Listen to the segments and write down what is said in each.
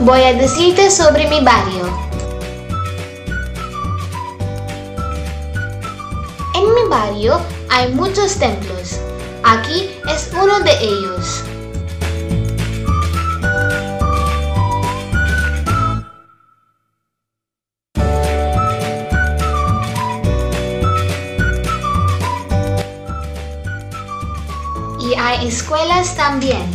Voy a decirte sobre mi barrio. En mi barrio hay muchos templos. Aquí es uno de ellos. Y hay escuelas también.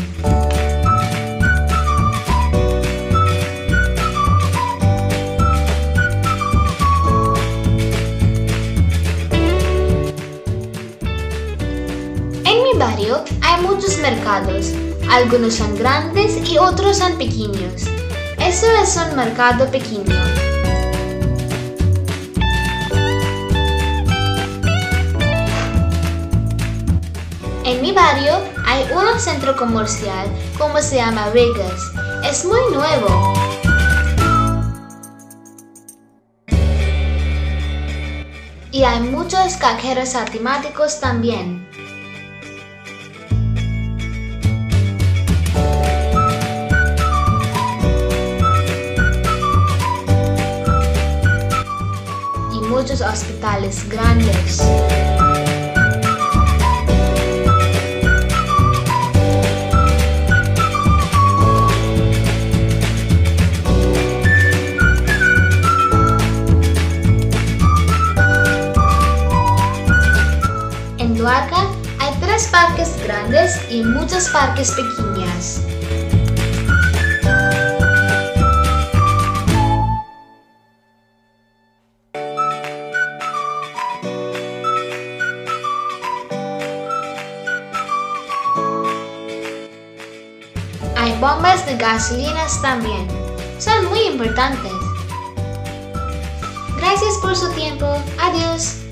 En mi barrio hay muchos mercados. Algunos son grandes y otros son pequeños. Eso es un mercado pequeño. En mi barrio hay un centro comercial, como se llama Vegas. Es muy nuevo. Y hay muchos cajeros automáticos también. Y muchos hospitales grandes. En Dwarka hay 3 parques grandes y muchos parques pequeños. Hay bombas de gasolinas también. Son muy importantes. Gracias por su tiempo. Adiós.